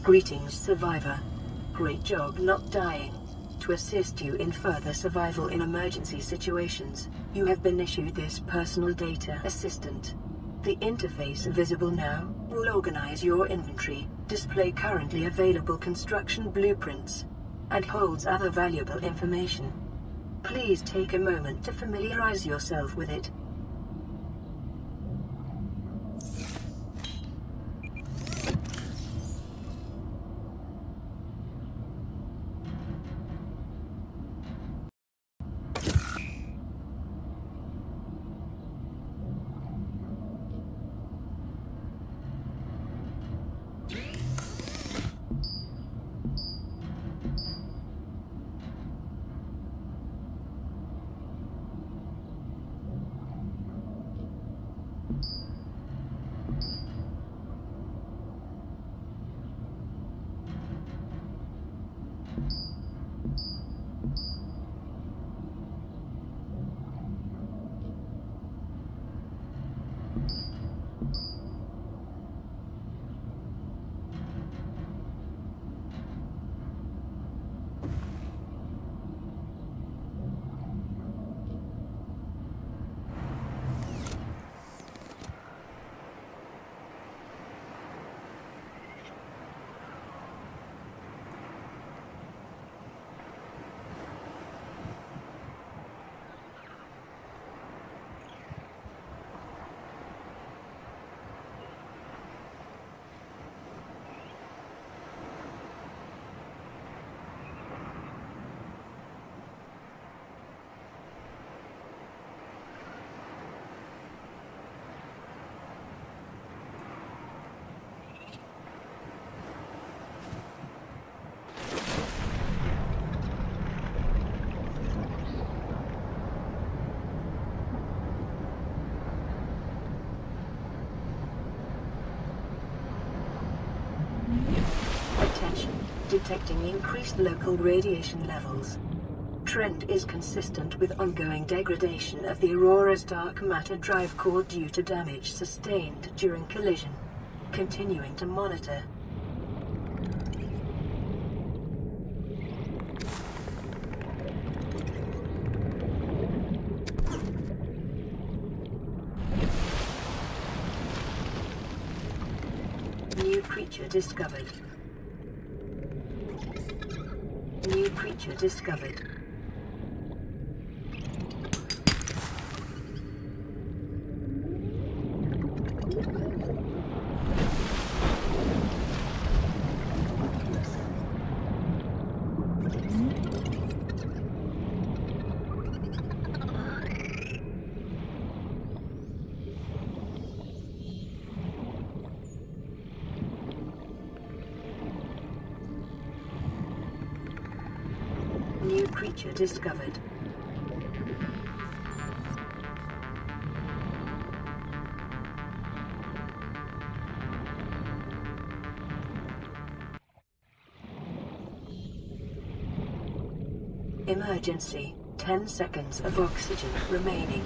Greetings, survivor. Great job not dying. To assist you in further survival in emergency situations, you have been issued this personal data assistant. The interface visible now will organize your inventory, display currently available construction blueprints, and holds other valuable information. Please take a moment to familiarize yourself with it. Detecting increased local radiation levels. Trend is consistent with ongoing degradation of the Aurora's dark matter drive core due to damage sustained during collision. Continuing to monitor. New creature discovered. New creature discovered. New creature discovered. Emergency. 10 seconds of oxygen remaining.